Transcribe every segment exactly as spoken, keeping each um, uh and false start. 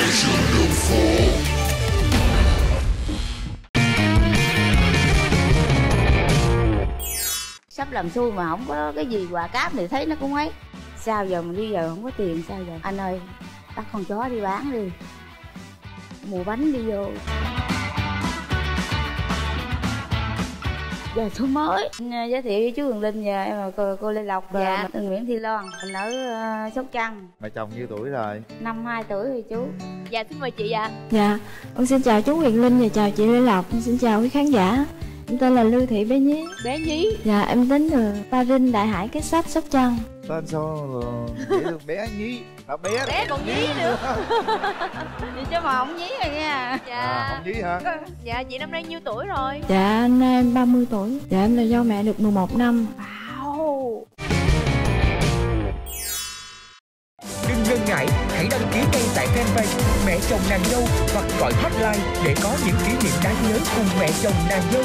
Sắp làm xui mà không có cái gì quà cáp thì thấy nó cũng ấy. Sao giờ mình đi giờ không có tiền sao giờ? Anh ơi, bắt con chó đi bán đi, mua bánh đi vô. Giờ số mới giới thiệu với chú Quyền Linh, giờ em là cô, cô Lê Lộc. Dạ. Mình Nguyễn Thị Loan, mình ở uh, Sóc Trăng. Mẹ chồng nhiêu tuổi rồi? Năm hai tuổi rồi chú. Dạ xin mời chị ạ. Dạ, con xin chào chú Quyền Linh và chào chị Lê Lộc. Con xin chào quý khán giả. Em tên là Lưu Thị Bé Nhí. Bé Nhí. Dạ, em đến từ Ba Rinh, Đại Hải, Kết Sách, Sóc Trăng. Tên sao dễ được bé Nhí? À, bé bé còn Nhí nữa. Vậy chứ mà không Nhí rồi nha. Dạ. À, không Nhí hả? Dạ, chị năm nay nhiêu tuổi rồi? Dạ, nay em ba mươi tuổi. Dạ, em là do mẹ được mười một năm. Wow. Đừng ngần ngại, hãy đăng ký ngay tại fanpage Mẹ Chồng Nàng Dâu hoặc gọi hotline để có những kỷ niệm đáng nhớ cùng mẹ chồng nàng dâu.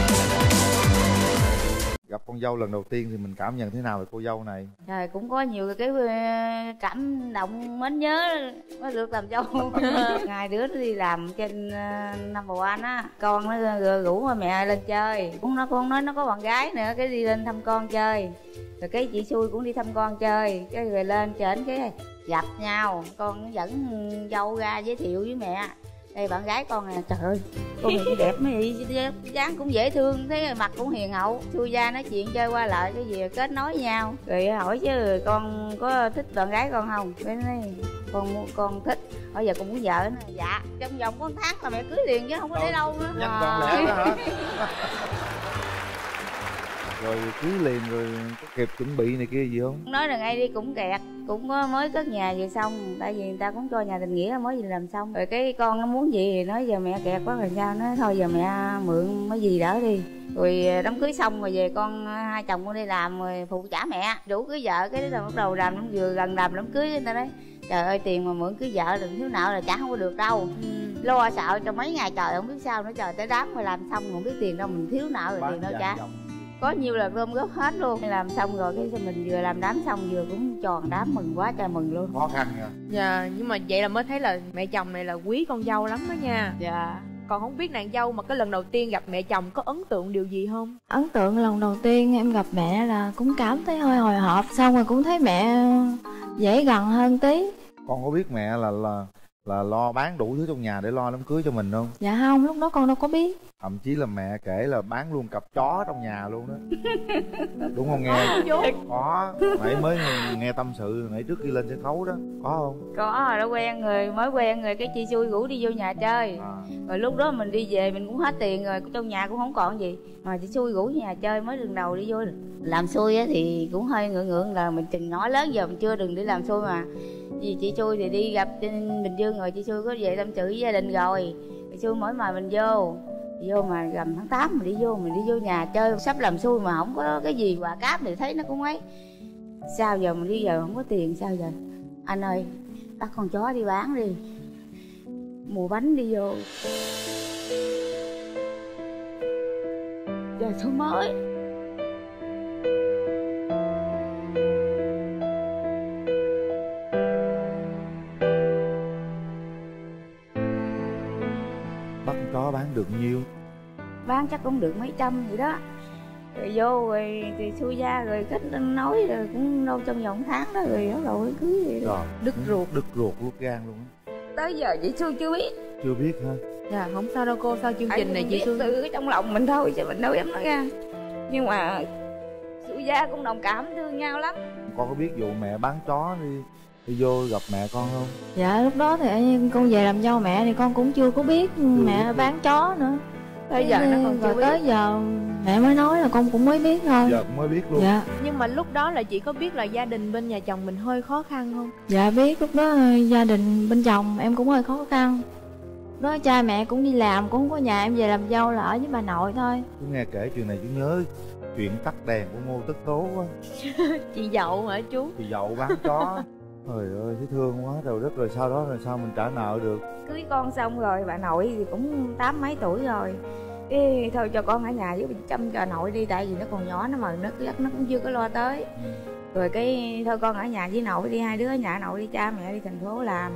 Gặp con dâu lần đầu tiên thì mình cảm nhận thế nào về cô dâu này? Trời, cũng có nhiều cái cảm động mến nhớ mới được làm dâu. Ngày đứa nó đi làm trên uh, number one á, con nó rủ mẹ lên chơi, cũng nó con nói nó có bạn gái nữa, cái đi lên thăm con chơi. Rồi cái chị xui cũng đi thăm con chơi, cái rồi lên trển cái gặp nhau, con dẫn dâu ra giới thiệu với mẹ. Đây bạn gái con nè, trời ơi, con này đẹp mấy vậy, dáng cũng dễ thương, thấy mặt cũng hiền hậu. Xui ra nói chuyện chơi qua lại cái gì kết nối với nhau. Rồi hỏi chứ con có thích bạn gái con không? Cái nói con con thích. Bây giờ con muốn vợ nè. Dạ, trong vòng có một tháng là mẹ cưới liền chứ không có để lâu nữa. Nhanh còn lẽ đó hả? Rồi cưới liền rồi có kịp chuẩn bị này kia gì không? Nói là ngay đi cũng kẹt, cũng có mới cất nhà về xong, tại vì người ta cũng cho nhà tình nghĩa mới gì làm xong. Rồi cái con nó muốn gì thì nói giờ mẹ kẹt quá rồi sao, nói thôi giờ mẹ mượn mấy gì đỡ đi. Rồi đám cưới xong rồi về con hai chồng con đi làm rồi phụ trả mẹ, đủ cưới vợ. Cái đó bắt đầu làm đám vừa gần làm đám cưới người ta nói trời ơi tiền mà mượn cưới vợ đừng thiếu nợ là trả không có được đâu. Ừ. Lo sợ trong mấy ngày trời không biết sao nữa, trời tới đám mà làm xong không biết tiền đâu, mình thiếu nợ rồi tiền đâu trả. Có nhiều là gom góp hết luôn. Làm xong rồi cái mình vừa làm đám xong vừa cũng tròn đám mừng quá trời mừng luôn. Khó khăn nha. Dạ, nhưng mà vậy là mới thấy là mẹ chồng này là quý con dâu lắm đó nha. Dạ. Còn không biết nàng dâu mà cái lần đầu tiên gặp mẹ chồng có ấn tượng điều gì không? Ấn tượng lần đầu tiên em gặp mẹ là cũng cảm thấy hơi hồi hộp, xong rồi cũng thấy mẹ dễ gần hơn tí. Con có biết mẹ là là là lo bán đủ thứ trong nhà để lo đám cưới cho mình không? Dạ không, lúc đó con đâu có biết. Thậm chí là mẹ kể là bán luôn cặp chó trong nhà luôn đó. Đúng không nghe? Có. Nãy mới nghe tâm sự nãy trước khi lên sân khấu đó. Có không? Có rồi, đã quen người, mới quen người cái chị xui rủ đi vô nhà chơi. À. Rồi lúc đó mình đi về mình cũng hết tiền rồi, trong nhà cũng không còn gì. Mà chị xui rủ nhà chơi mới lần đầu đi vô. Làm xui á thì cũng hơi ngượng ngượng là mình chừng nhỏ lớn giờ mình chưa đừng đi làm xui mà. Vì chị xui thì đi gặp trên Bình Dương rồi, chị xui có về tâm sự với gia đình rồi. Chị xui mỗi mời mình vô. Vô mà gần tháng tám mình đi vô, mình đi vô nhà chơi. Sắp làm xui mà không có cái gì quà cáp thì thấy nó cũng ấy. Sao giờ mình đi giờ không có tiền sao giờ? Anh ơi, bắt con chó đi bán đi, mua bánh đi vô. Giờ số mới. Bắt con chó bán được nhiêu? Bán chắc cũng được mấy trăm vậy đó. Rồi vô rồi thì xui ra rồi khách nói rồi cũng đâu trong vòng tháng đó rồi bắt đầu cưới vậy đó. Đứt ruột. Đứt ruột ruột gan luôn á. Tới giờ chị xui chưa biết. Chưa biết hả? Dạ không sao đâu cô, sau chương trình này chị xui tự trong lòng mình thôi chứ mình đâu dám nói ra. Nhưng mà xui ra cũng đồng cảm thương nhau lắm. Con có biết vụ mẹ bán chó đi đi vô gặp mẹ con không? Dạ lúc đó thì con về làm dâu mẹ thì con cũng chưa có biết chưa mẹ biết bán chó nữa. Tới giờ nó còn chưa biết. Tới giờ mẹ mới nói là con cũng mới biết thôi. Giờ cũng mới biết luôn. Dạ. Nhưng mà lúc đó là chị có biết là gia đình bên nhà chồng mình hơi khó khăn không? Dạ biết, lúc đó gia đình bên chồng em cũng hơi khó khăn. Đó cha mẹ cũng đi làm, cũng không có nhà, em về làm dâu là ở với bà nội thôi. Chú nghe kể chuyện này chú nhớ chuyện tắt đèn của Ngô Tất Tố quá. Chị dậu hả chú? Chị dậu bán chó. Trời ơi thấy thương quá. Rồi rất rồi sau đó rồi sao mình trả nợ được? Cưới con xong rồi bà nội thì cũng tám mấy tuổi rồi. Ê, thôi cho con ở nhà với chăm cho nội đi, tại vì nó còn nhỏ nó mà nó chắc nó cũng chưa có lo tới. Ừ. Rồi cái thôi con ở nhà với nội đi, hai đứa ở nhà nội đi, cha mẹ đi thành phố làm.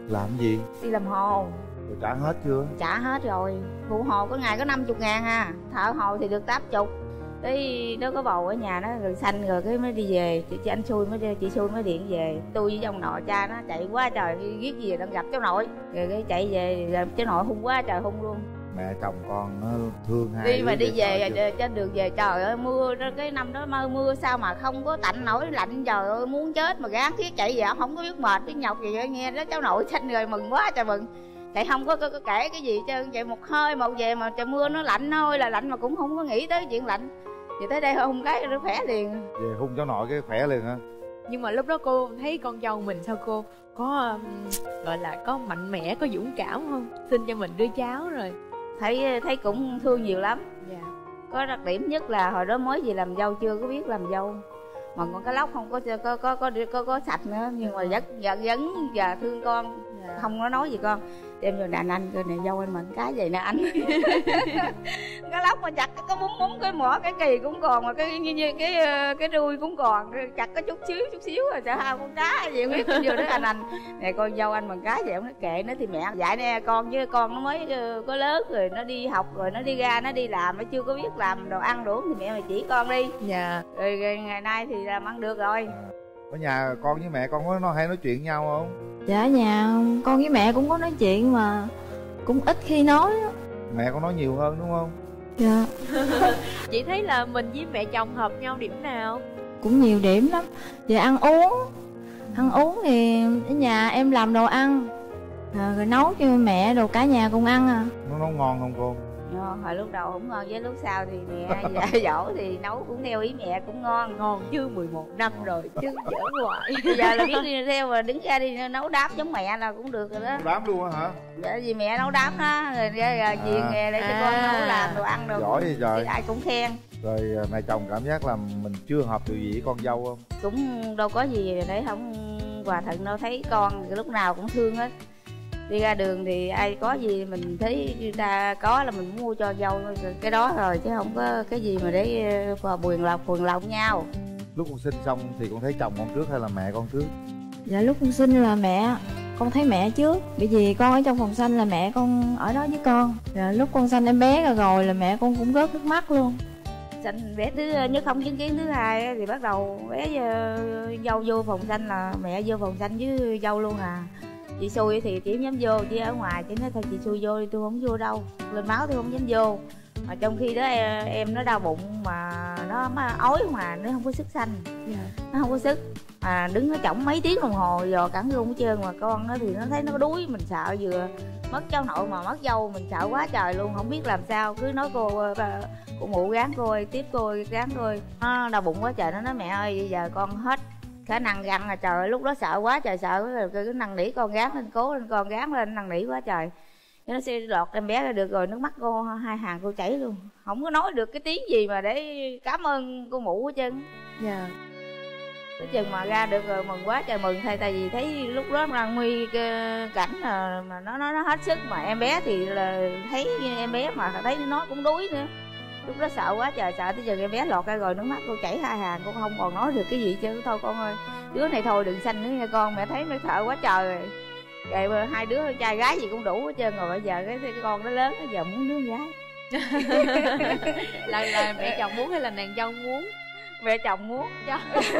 Làm gì? Đi làm hồ. Rồi trả hết chưa? Trả hết rồi. Phụ hồ có ngày có năm mươi ngàn à, thợ hồ thì được tám mươi. Cái nó có bầu ở nhà nó rồi sanh rồi cái mới đi về. Chị, chị anh xui mới đi, chị xui mới điện về. Tôi với ông nội cha nó chạy quá trời, giết gì đang gặp cháu nội. Rồi cái chạy về rồi cháu nội hung quá trời hung luôn. Mẹ chồng con nó thương hai đi mà đi về trên đường về trời ơi mưa, cái năm đó mưa mưa sao mà không có tạnh nổi, lạnh trời ơi muốn chết mà gán thiết chạy về không có biết mệt cái nhọc gì. Nghe đó cháu nội sanh rồi mừng quá trời mừng, tại không có, có, có kể cái gì chứ vậy một hơi một về mà trời mưa nó lạnh thôi là lạnh mà cũng không có nghĩ tới chuyện lạnh. Vậy tới đây hung cái nó khỏe liền. Về hung cháu nội cái khỏe liền hả? Nhưng mà lúc đó cô thấy con dâu mình sao cô có um, gọi là có mạnh mẽ, có dũng cảm không? Sinh cho mình đứa cháu rồi. Thấy thấy cũng thương nhiều lắm. Dạ. Có đặc điểm nhất là hồi đó mới về làm dâu chưa có biết làm dâu. Mà con cái lóc không có có có có có, có, có sạch nữa nhưng mà rất giận dấn và thương con. Dạ. Không có nói gì con. Đem vô đàn anh coi này dâu anh mận cái vậy nè anh. Cái lóc mà chặt có búng búng cái mỏ cái kỳ cũng còn mà cái như, như cái cái đuôi cũng còn, chặt có chút xíu chút xíu rồi sợ hao con cá gì không biết. Vô đó anh anh này con dâu anh mận cái vậy ông nói kệ nó thì mẹ dạy nè con, chứ con nó mới có lớn rồi nó đi học rồi nó đi ra nó đi làm nó chưa có biết làm đồ ăn đồ uống thì mẹ mày chỉ con đi. Dạ. Rồi, rồi ngày nay thì làm ăn được rồi. À, ở nhà con với mẹ con có nó hay nói chuyện nhau không? Dạ nhà con với mẹ cũng có nói chuyện mà cũng ít khi nói đó. Mẹ con nói nhiều hơn đúng không? Dạ. Chị thấy là mình với mẹ chồng hợp nhau điểm nào? Cũng nhiều điểm lắm. Về ăn uống. Ăn uống thì ở nhà em làm đồ ăn à, rồi nấu cho mẹ đồ cả nhà cùng ăn à. Nó nấu ngon không cô? Ngon, hồi lúc đầu không ngon với lúc sau thì mẹ dạ, dỗ thì nấu cũng theo ý mẹ cũng ngon. Ngon chứ mười một năm rồi chứ giỡn hoài. Bây giờ là biết đi theo mà đứng ra đi nấu đám giống mẹ là cũng được rồi đó. Nấu đám luôn hả? Dạ vì mẹ nấu đám đó rồi ra chuyện à. Nghề để cho con nấu làm đồ ăn đồ. Giỏi vậy trời. Thì ai cũng khen. Rồi mẹ chồng cảm giác là mình chưa hợp điều gì với con dâu không? Cũng đâu có gì để không hòa thuận đâu, thấy con lúc nào cũng thương hết. Đi ra đường thì ai có gì mình thấy người ta có là mình mua cho dâu cái đó rồi, chứ không có cái gì mà để buồn lòng buồn lòng nhau. Lúc con sinh xong thì con thấy chồng con trước hay là mẹ con trước? Dạ lúc con sinh là mẹ, con thấy mẹ trước. Bởi vì con ở trong phòng sanh là mẹ con ở đó với con. Dạ, lúc con sanh em bé rồi, rồi là mẹ con cũng rớt nước mắt luôn. Sanh bé thứ nhất không chứng kiến thứ hai thì bắt đầu bé dâu vô phòng sanh là mẹ vô phòng sanh với dâu luôn à. Chị xui thì chị không dám vô, chị ở ngoài chị nói thôi chị xui vô đi tôi không vô đâu, lên máu tôi không dám vô. Mà trong khi đó em, em nó đau bụng mà nó mà ói mà nó không có sức sanh. Yeah. Nó không có sức mà đứng nó chổng mấy tiếng đồng hồ dò cẳng rung hết trơn. Mà con nó thì nó thấy nó đuối, mình sợ vừa mất cháu nội mà mất dâu mình sợ quá trời luôn, không biết làm sao. Cứ nói cô cô ngủ gán cô ơi, tiếp cô ơi, gán cô ơi. Nó đau bụng quá trời, nó nói mẹ ơi bây giờ con hết khả năng găng là trời ơi, lúc đó sợ quá trời sợ rồi cứ năn nỉ con gán lên, cố lên con gán lên, năn nỉ quá trời. Nó sẽ lọt em bé ra được rồi, nước mắt cô hai hàng cô chảy luôn, không có nói được cái tiếng gì mà để cảm ơn cô mụ hết trơn. Dạ. Tới chừng mà ra được rồi mừng quá trời mừng thay, tại vì thấy lúc đó đang nguy cảnh là mà nó nó nó hết sức, mà em bé thì là thấy em bé mà thấy nó cũng đuối nữa. Lúc đó sợ quá trời sợ, tới giờ em bé lọt ra rồi nước mắt cô chảy hai hàng, cô không còn nói được cái gì chứ. Thôi con ơi, đứa này thôi đừng sanh nữa nha con, mẹ thấy nó sợ quá trời rồi. Rồi hai đứa trai gái gì cũng đủ hết trơn rồi, bây giờ cái, cái con nó lớn, bây giờ muốn đứa gái. là, là mẹ chồng muốn hay là nàng dâu muốn? Mẹ chồng muốn cho.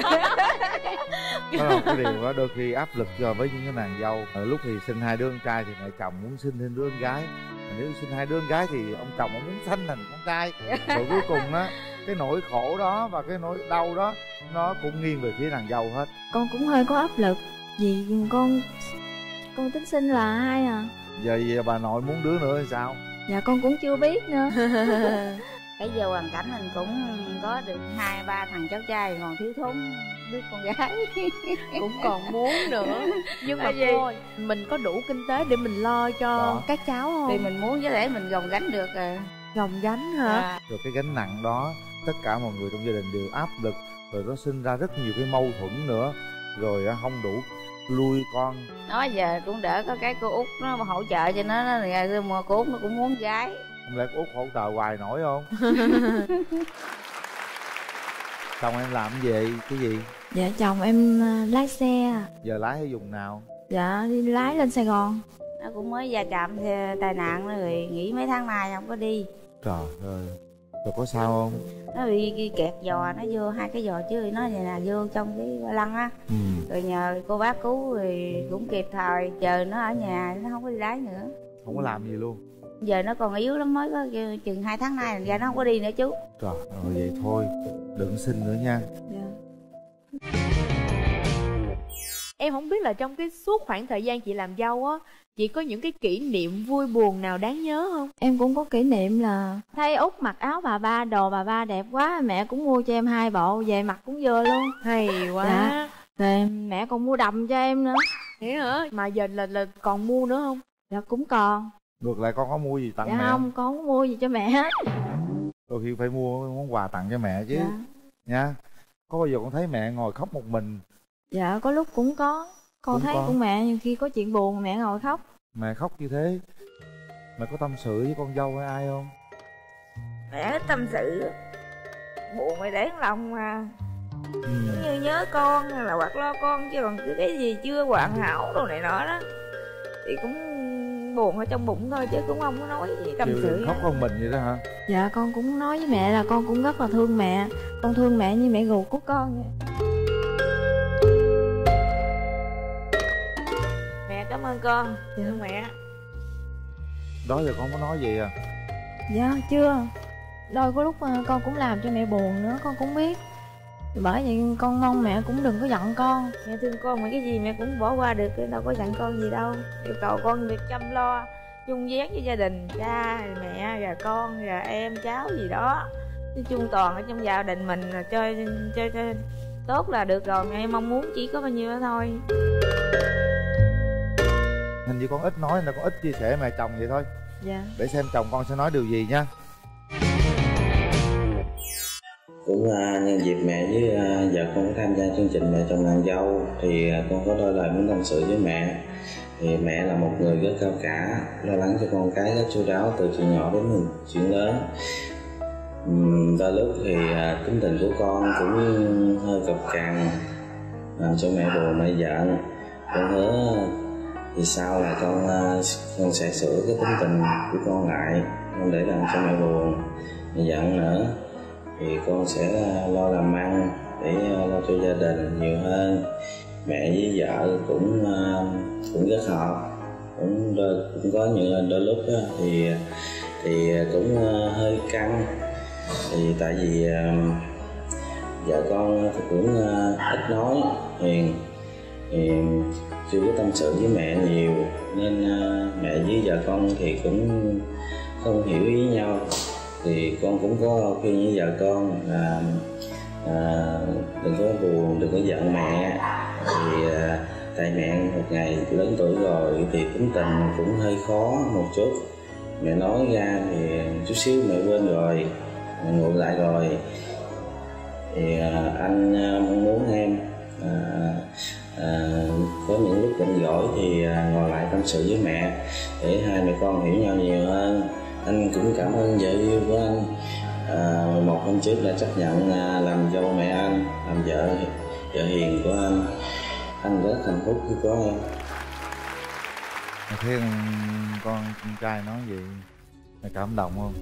Đó là cái điều đó đôi khi áp lực cho với những cái nàng dâu. Ở lúc thì sinh hai đứa con trai thì mẹ chồng muốn sinh thêm đứa con gái. Mà nếu sinh hai đứa con gái thì ông chồng ông muốn sanh thành con trai. Rồi cuối cùng á, cái nỗi khổ đó và cái nỗi đau đó nó cũng nghiêng về phía nàng dâu hết. Con cũng hơi có áp lực vì con con tính sinh là hai à. Giờ, giờ bà nội muốn đứa nữa hay sao? Dạ con cũng chưa biết nữa. Cái giờ hoàn cảnh mình cũng có được hai ba thằng cháu trai, còn thiếu thốn đứa con gái. Cũng còn muốn nữa. Nhưng mà cô ơi, mình có đủ kinh tế để mình lo cho đó. Các cháu không? Thì mình muốn chứ để mình gồng gánh được rồi. Gồng gánh hả? À. Rồi cái gánh nặng đó tất cả mọi người trong gia đình đều áp lực, rồi nó sinh ra rất nhiều cái mâu thuẫn nữa, rồi không đủ nuôi con. Đó giờ cũng đỡ có cái cô út nó hỗ trợ cho nó, nó mà cô út nó cũng muốn gái. Không lẽ cô út hỗ trợ hoài nổi không? Chồng em làm gì? Cái gì? Dạ chồng em lái xe. Giờ lái hay dùng nào? Dạ đi lái lên Sài Gòn. Nó cũng mới va chạm tai nạn rồi nghỉ mấy tháng nay không có đi. Trời ơi, rồi có sao không? Nó bị kẹt giò, nó vô hai cái giò chứ nó vậy là vô trong cái ba lăng á. Ừ. Rồi nhờ cô bác cứu rồi cũng kịp thời, giờ nó ở nhà nó không có đi lái nữa. Không có làm gì luôn. Giờ nó còn yếu lắm, mới có chừng hai tháng nay ra nó không có đi nữa chú. Trời ơi, vậy thôi đừng xin nữa nha. Dạ. Em không biết là trong cái suốt khoảng thời gian chị làm dâu á, chị có những cái kỷ niệm vui buồn nào đáng nhớ không? Em cũng có kỷ niệm là thấy Út mặc áo bà ba, đồ bà ba đẹp quá, mẹ cũng mua cho em hai bộ, về mặc cũng vừa luôn. Hay quá. Dạ. Rồi mẹ còn mua đầm cho em nữa. Thế hả? Mà giờ là là còn mua nữa không? Dạ cũng còn. Ngược lại con có mua gì tặng Dạ mẹ không, con không mua gì cho mẹ hết. Đôi khi phải mua món quà tặng cho mẹ chứ. Dạ. Nha. Có bao giờ con thấy mẹ ngồi khóc một mình? Dạ có lúc cũng có. Con Cũng thấy có. con mẹ nhiều khi có chuyện buồn mẹ ngồi khóc. Mẹ khóc như thế, mẹ có tâm sự với con dâu hay ai không? Mẹ ít tâm sự, buồn mày để lòng mà. Ừ. Như nhớ con là hoặc lo con, chứ còn cứ cái gì chưa hoàn hảo đồ này nọ đó thì cũng buồn ở trong bụng thôi, chứ cũng không có nói gì tâm Chịu sự. đựng khóc con mình vậy đó hả? Dạ con cũng nói với mẹ là con cũng rất là thương mẹ. Con thương mẹ như mẹ ruột của con vậy. Mẹ cảm ơn con. Dạ mẹ. Đó giờ con có nói gì à? Dạ chưa. Đôi có lúc ờ, con cũng làm cho mẹ buồn nữa, con cũng biết. Bởi vậy con mong mẹ cũng đừng có giận con. Mẹ thương con mà cái gì mẹ cũng bỏ qua được, đâu có giận con gì đâu. Yêu cầu con việc chăm lo chung vén với gia đình, cha mẹ và con và em cháu gì đó, nói chung toàn ở trong gia đình mình là chơi chơi chơi tốt là được rồi. Mẹ mong muốn chỉ có bao nhiêu đó thôi. Hình như con ít nói nên con ít chia sẻ mẹ chồng vậy thôi. Dạ. Để xem chồng con sẽ nói điều gì nha. Cũng uh, nhân dịp mẹ với uh, vợ con tham gia chương trình Mẹ Chồng Nàng Dâu thì uh, con có đôi lời muốn tâm sự với mẹ. Thì mẹ là một người rất cao cả, lo lắng cho con cái rất chu đáo từ chuyện nhỏ đến mình chuyện lớn. Uhm, đôi lúc thì uh, tính tình của con cũng hơi cộc cằn, làm cho mẹ buồn mẹ giận. Con hứa thì sau là con uh, con sẽ sửa cái tính tình của con lại, không để làm cho mẹ buồn mẹ giận nữa. Thì con sẽ lo làm ăn để lo cho gia đình nhiều hơn. Mẹ với vợ cũng cũng rất hợp, cũng đôi, cũng có những đôi lúc đó, thì thì cũng hơi căng. Thì tại vì vợ con thì cũng ít nói, hiền, thì chưa có tâm sự với mẹ nhiều nên mẹ với vợ con thì cũng không hiểu ý nhau. Thì con cũng có khuyên với vợ con là à, đừng có buồn, đừng có giận mẹ. Thì à, tại mẹ một ngày lớn tuổi rồi thì tính tình cũng hơi khó một chút. Mẹ nói ra thì chút xíu mẹ quên rồi, mẹ ngủ lại rồi. Thì à, anh mong muốn em à, à, có những lúc bệnh gỏi thì à, ngồi lại tâm sự với mẹ để hai mẹ con hiểu nhau nhiều hơn. Anh cũng cảm ơn vợ yêu của anh, à, một năm trước đã chấp nhận à, làm dâu mẹ anh, làm vợ vợ hiền của anh. Anh rất hạnh phúc khi có em. Mẹ thấy con con trai nói gì mẹ cảm động không?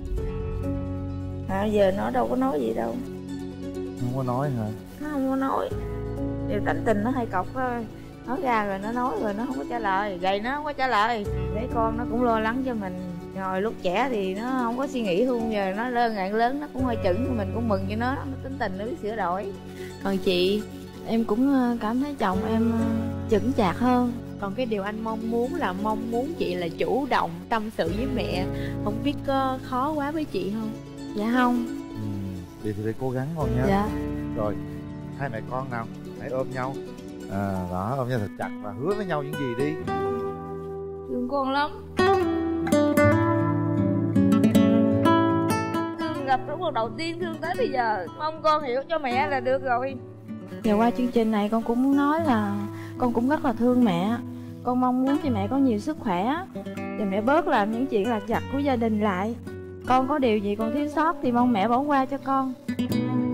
À, giờ nó đâu có nói gì đâu. Không có nói hả? Nó không có nói. Điều tánh tình nó hay cọc thôi. Nói ra rồi nó nói rồi nó không có trả lời, vậy nó không có trả lời. Để con nó cũng lo lắng cho mình. Rồi lúc trẻ thì nó không có suy nghĩ luôn, giờ nó lớn ngày lớn nó cũng hơi chững, mình cũng mừng cho nó, nó tính tình nó biết sửa đổi. Còn chị? Em cũng cảm thấy chồng em chững chạc hơn. Còn cái điều anh mong muốn là mong muốn chị là chủ động tâm sự với mẹ, không biết có khó quá với chị không? Dạ không. Ừ, vậy thì phải cố gắng con nha. Dạ. Rồi hai mẹ con nào hãy ôm nhau, à, đó, ôm nhau thật chặt và hứa với nhau những gì đi. Thương con lắm, thương gặp lúc đầu tiên, thương tới bây giờ. Mong con hiểu cho mẹ là được rồi. Giờ qua chương trình này con cũng muốn nói là con cũng rất là thương mẹ. Con mong muốn cho mẹ có nhiều sức khỏe, và mẹ bớt làm những chuyện lặt vặt của gia đình lại. Con có điều gì con thiếu sót thì mong mẹ bỏ qua cho con.